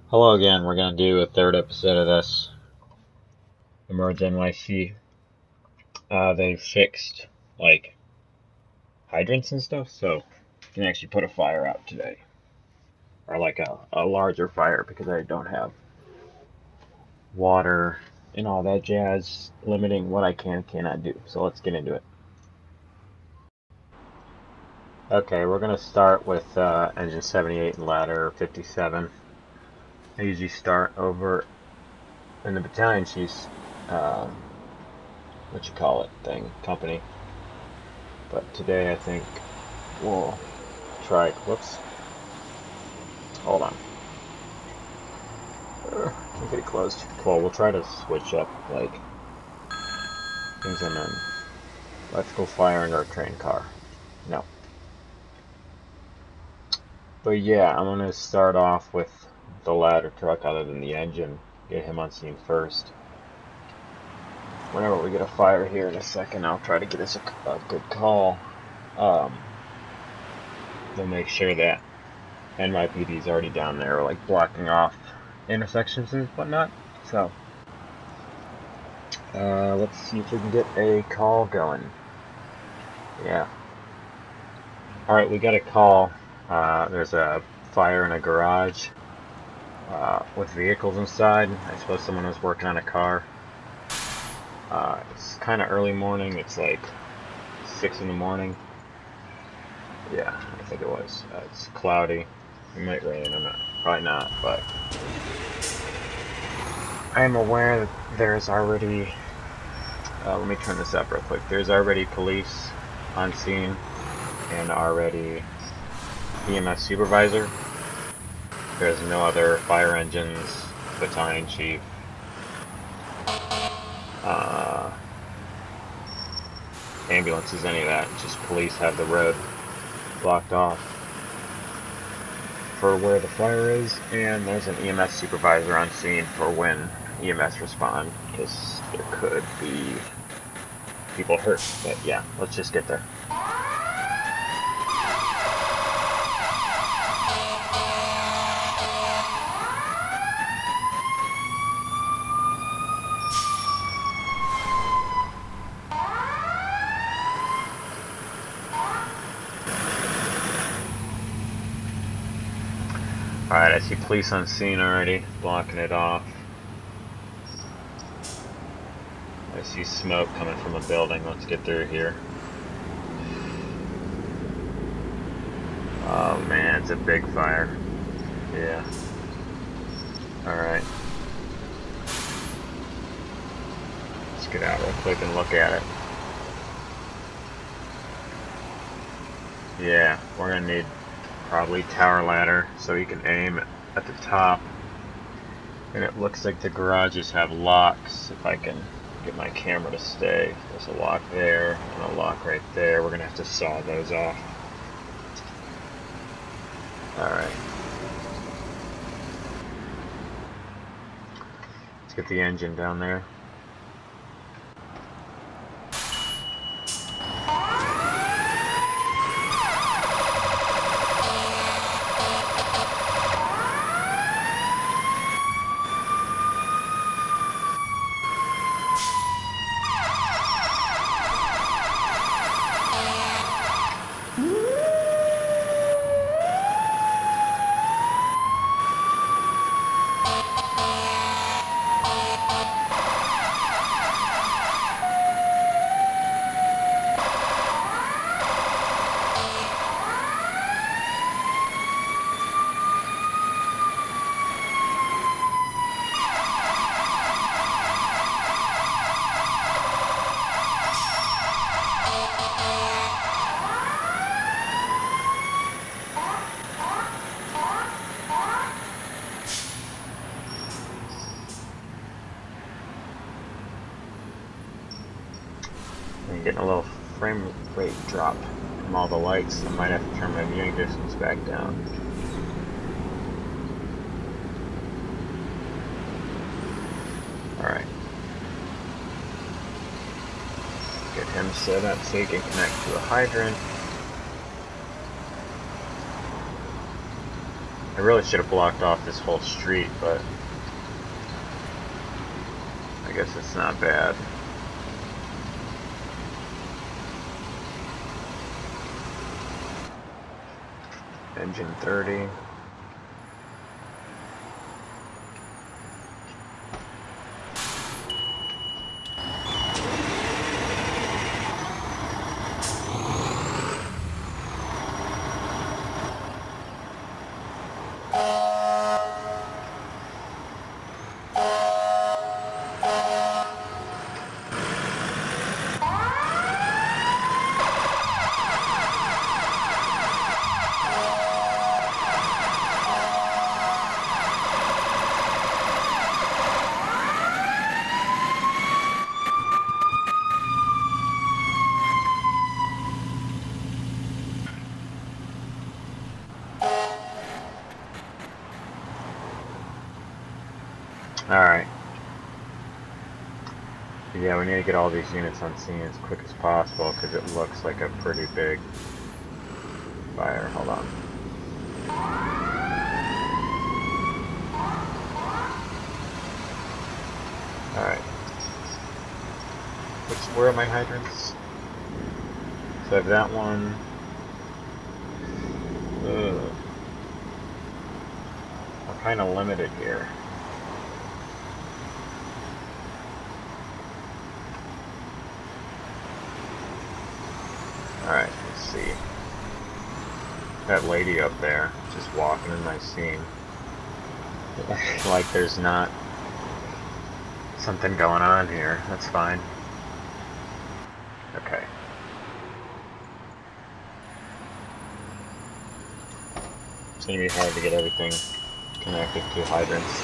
Hello again. We're gonna do a third episode of this Emerge NYC. They fixed like hydrants and stuff, so you can actually put a fire out today, or like a larger fire because I don't have water and all that jazz, limiting what I can and cannot do. So let's get into it. Okay, we're gonna start with engine 78 and ladder 57. I usually start over in the battalion chief's company. But today I think we'll try, whoops, hold on. Can't get it closed. Well, we'll try to switch up, like, things in an electrical firing or train car. No. But yeah, I'm gonna start off with the ladder truck other than the engine. Get him on scene first. Whenever we get a fire here in a second, I'll try to get us a good call. We'll make sure that NYPD is already down there, like blocking off intersections and whatnot. So, let's see if we can get a call going. Yeah. Alright, we got a call. There's a fire in a garage with vehicles inside. I suppose someone was working on a car. It's kind of early morning. It's like 6 in the morning. Yeah, I think it was. It's cloudy. It might rain. Probably not, but I am aware that there's already. Let me turn this up real quick. There's already police on scene and already EMS supervisor. There's no other fire engines, battalion chief, ambulances, any of that. Just police have the road blocked off for where the fire is, and there's an EMS supervisor on scene for when EMS respond, because there could be people hurt. But yeah, let's just get there. Alright, I see police on scene already, blocking it off. I see smoke coming from a building. Let's get through here. Oh man, it's a big fire. Yeah. Alright. Let's get out real quick and look at it. Yeah, we're gonna need probably tower ladder so you can aim at the top. And it looks like the garages have locks. If I can get my camera to stay. There's a lock there and a lock right there. We're gonna have to saw those off. Alright. Let's get the engine down there. I'm getting a little frame rate drop from all the lights. I might have to turn my viewing distance back down. Alright. Get him set up so he can connect to a hydrant. I really should have blocked off this whole street, but I guess it's not bad. Engine 30. Alright. Yeah, we need to get all these units on scene as quick as possible because it looks like a pretty big fire. Hold on. Alright. Where are my hydrants? So I have that one. Ugh. I'm kind of limited here. Alright, let's see. That lady up there, just walking in my scene. Like there's not something going on here. That's fine. Okay. It's gonna be hard to get everything connected to hydrants.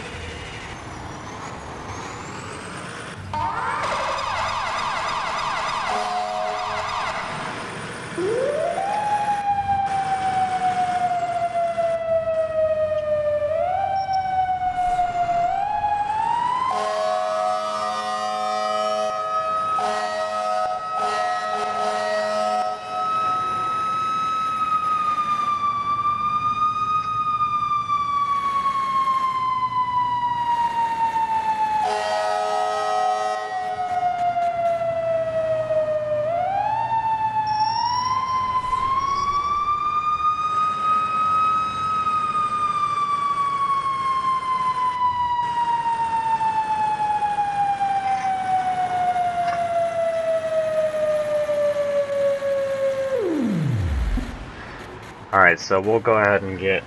Alright, so we'll go ahead and get,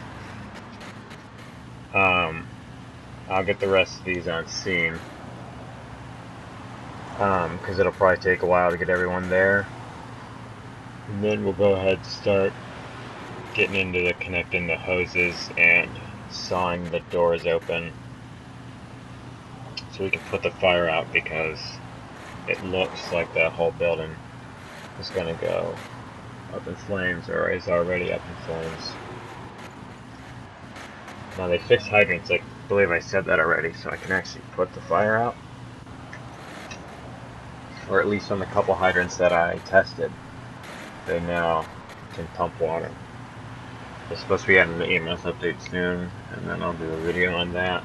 I'll get the rest of these on scene, because it'll probably take a while to get everyone there, and then we'll go ahead and start getting into the connecting the hoses and sawing the doors open, so we can put the fire out, because it looks like that whole building is going to go up in flames, or is already up in flames. Now they fixed hydrants, I believe I said that already, so I can actually put the fire out. Or at least on the couple hydrants that I tested, they now can pump water. They're supposed to be adding the EMS update soon, and then I'll do a video on that.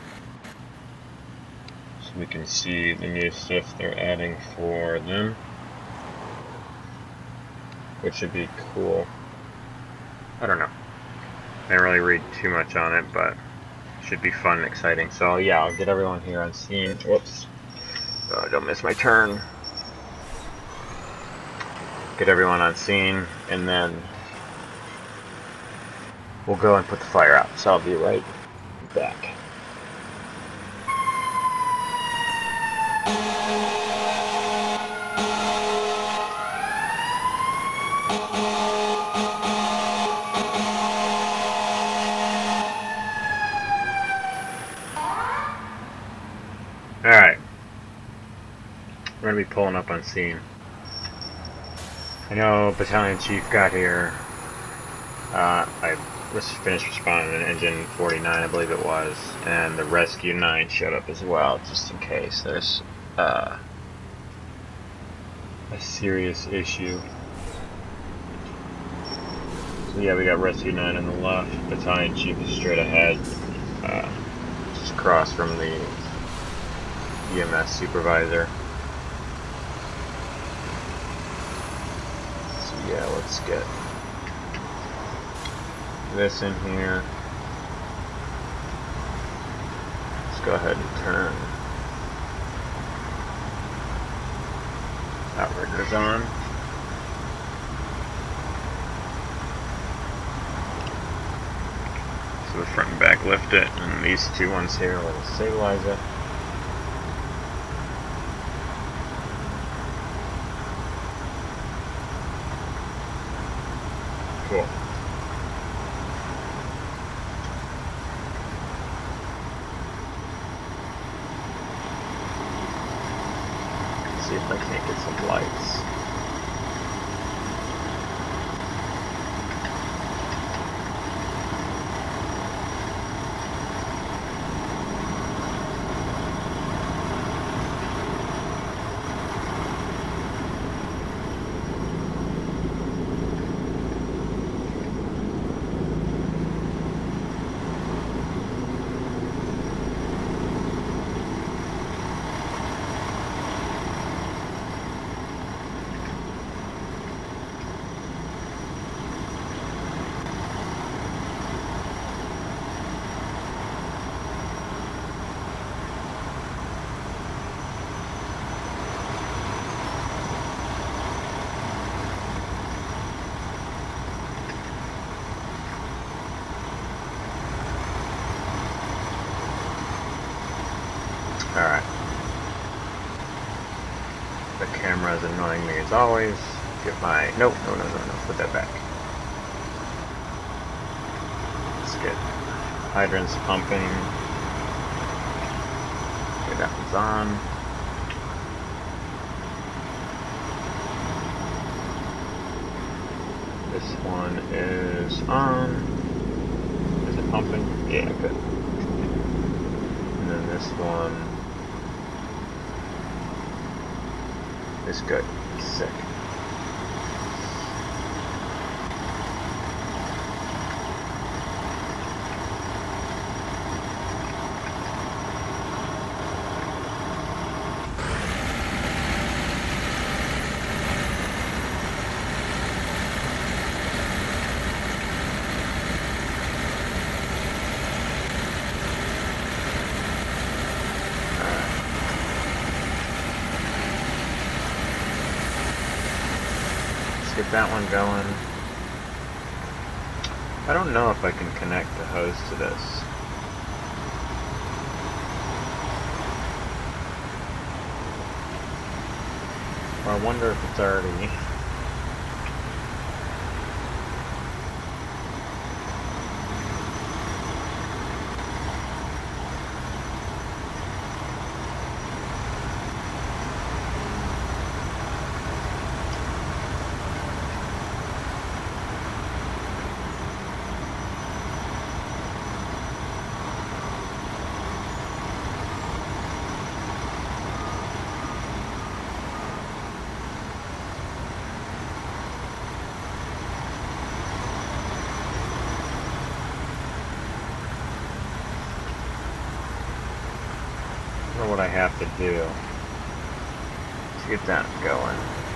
So we can see the new stuff they're adding for them, which should be cool. I don't know. I didn't really read too much on it, but it should be fun and exciting. So yeah, I'll get everyone here on scene. Whoops. Don't miss my turn. Get everyone on scene, and then we'll go and put the fire out. So I'll be right back. Alright, we're going to be pulling up on scene. I know Battalion Chief got here. I was finished responding to Engine 49, I believe it was, and the Rescue 9 showed up as well, just in case there's a serious issue. So yeah, we got Rescue 9 on the left, Battalion Chief is straight ahead, just across from the EMS supervisor. So yeah, let's get this in here. Let's go ahead and turn outriggers on. So the front and back lift it, and these two ones here will stabilize it. Cool. Let's see if I can't get some lights. Alright. The camera is annoying me as always. Get my... No, put that back. Let's get hydrants pumping. Okay, that one's on. This one is on. Is it pumping? Yeah, good. And then this one is good. Sick. Get that one going. I don't know if I can connect the hose to this. Or I wonder if it's already... what I have to do to get that going.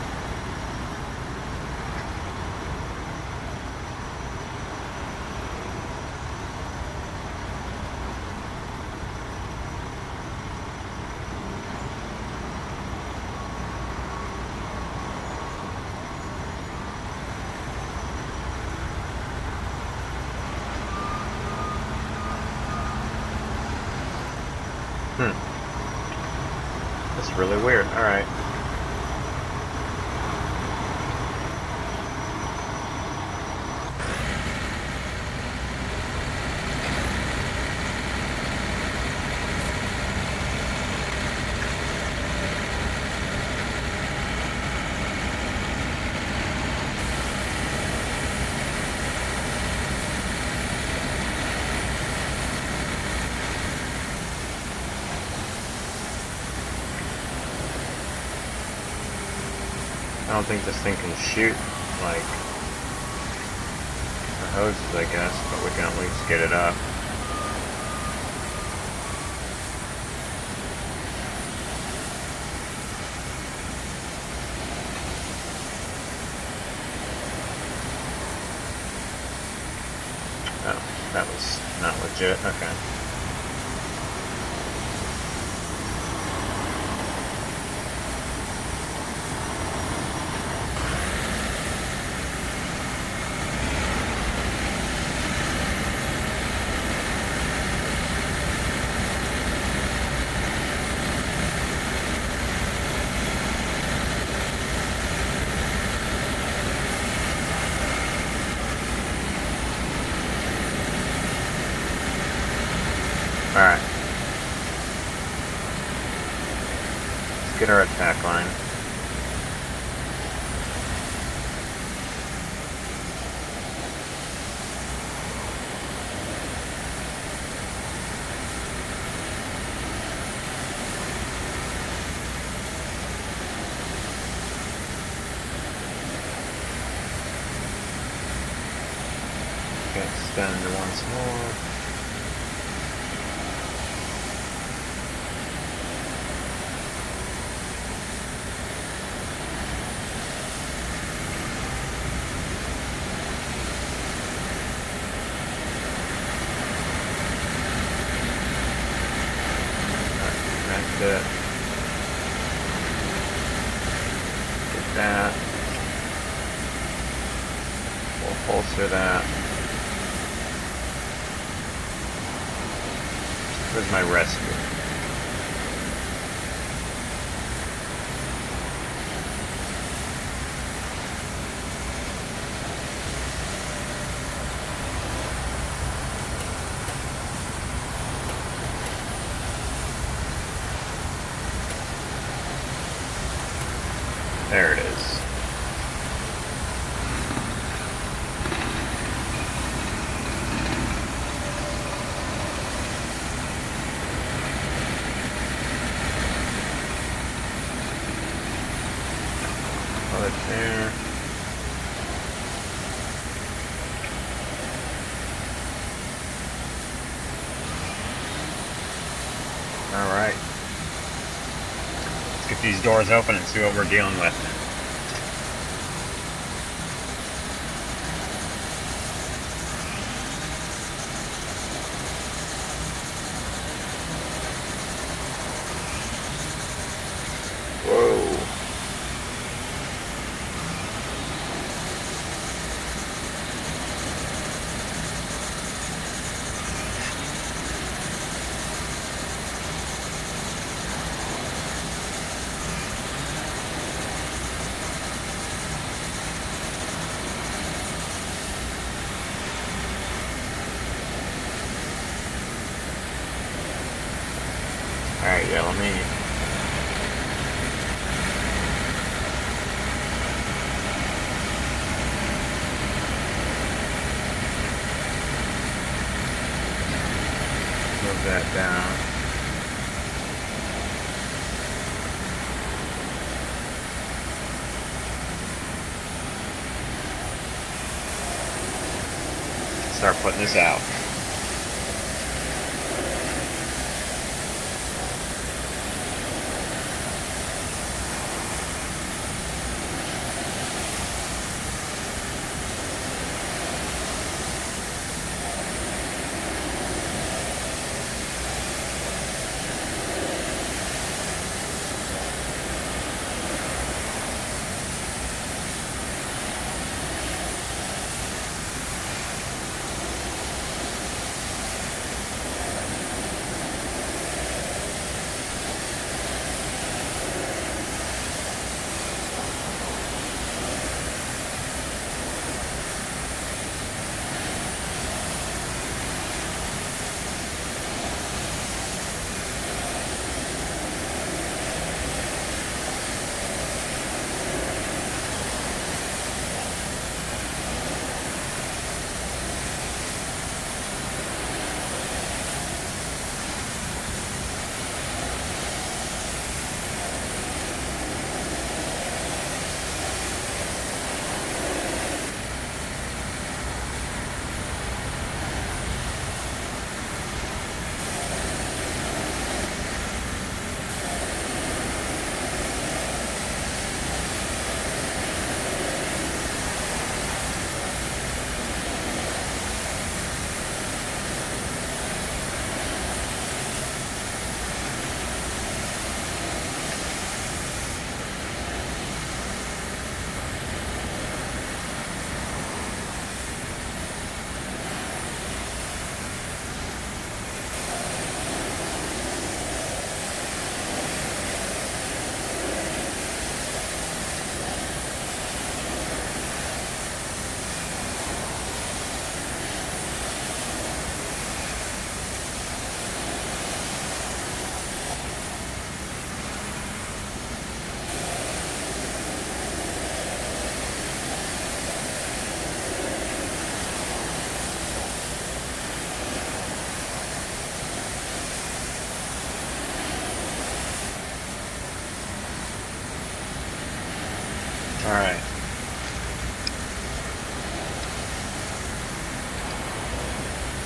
That's really weird. Alright. I don't think this thing can shoot, like, hoses, I guess, but we can at least get it up. Oh, that was not legit. Okay. Alright. Let's get our attack line. Okay, extend once more. Get that. We'll holster that. Where's my rescue? There it is. Put it there. Alright. Let's get these doors open and see what we're dealing with. Whoa. Alright, yeah, let me... move that down. Start putting this out.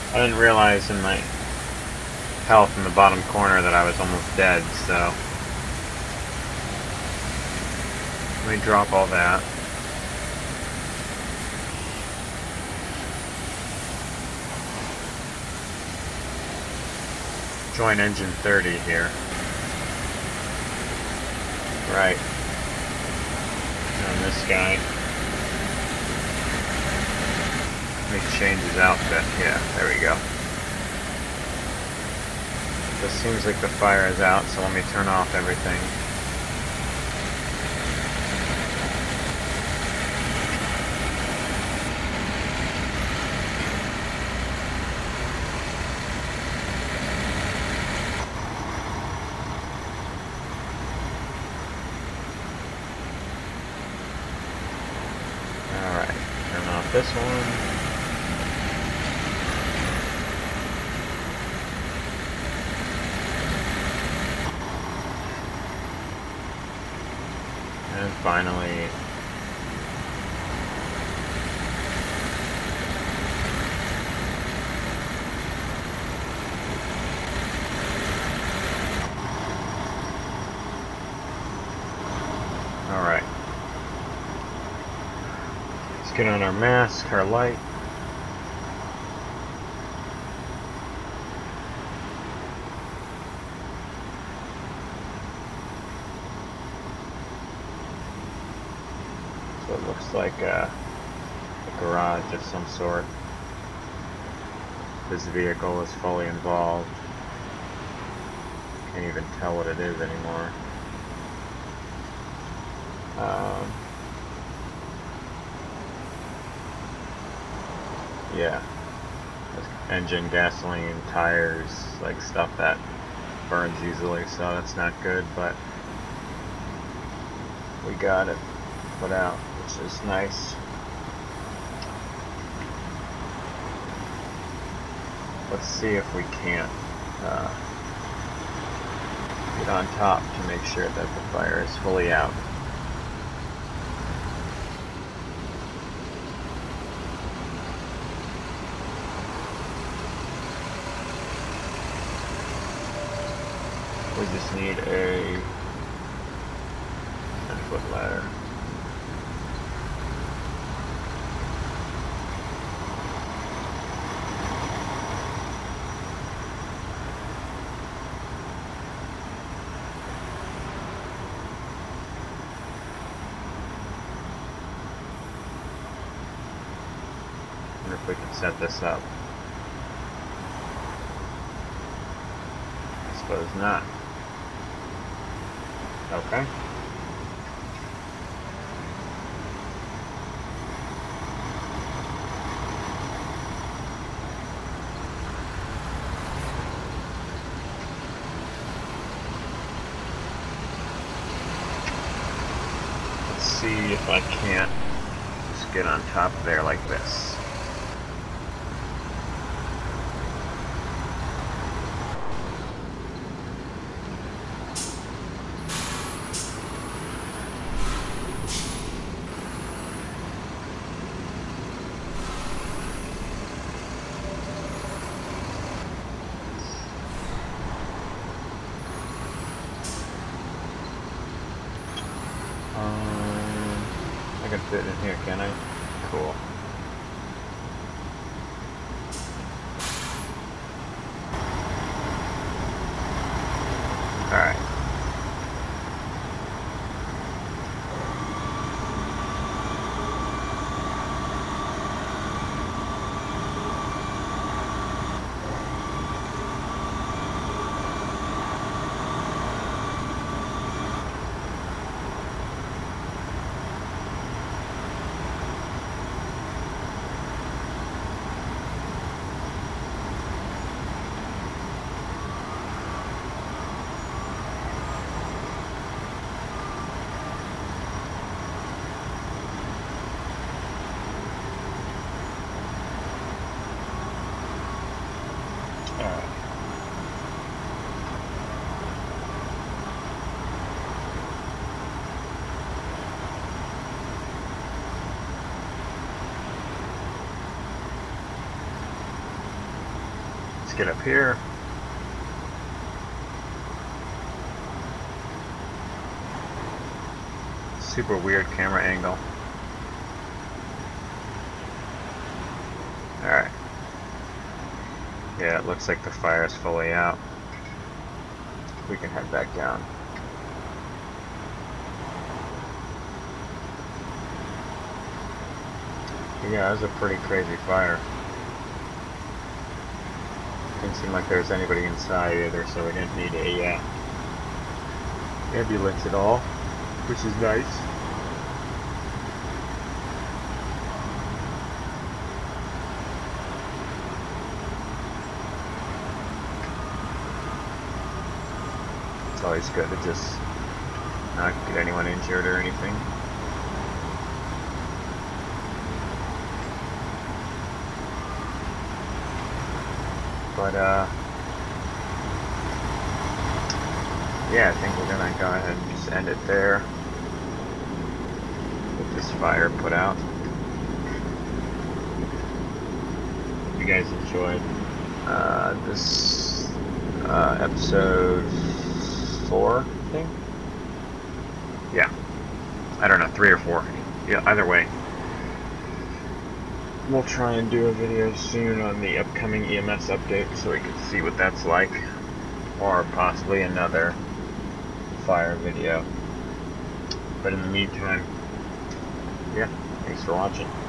I didn't realize in my health in the bottom corner that I was almost dead, so let me drop all that. Join engine 30 here. Right. And this guy. Let me change his outfit. Yeah, there we go. This seems like the fire is out, so let me turn off everything. Alright, turn off this one. And finally, alright, let's get on our mask, our light. So it looks like a garage of some sort. This vehicle is fully involved. Can't even tell what it is anymore. Yeah. Engine, gasoline, tires, like stuff that burns easily, so that's not good, but we got it put out, which is nice. Let's see if we can't get on top to make sure that the fire is fully out. We just need a 10-foot ladder. I wonder if we can set this up. I suppose not. Okay. Let's see if I can't just get on top of there like this. I can fit in here, can I? Cool. Alright. get up here. Super weird camera angle. Alright. Yeah, it looks like the fire is fully out. We can head back down. Yeah, it was a pretty crazy fire. Didn't seem like there was anybody inside either, so we didn't need a ambulance at all, which is nice. It's always good to just not get anyone injured or anything. But yeah, I think we're gonna go ahead and just end it there with this fire put out. Hope you guys enjoyed this episode 4, I think. Yeah, I don't know, 3 or 4. Yeah, either way. We'll try and do a video soon on the upcoming EMS update so we can see what that's like, or possibly another fire video. But in the meantime, yeah, thanks for watching.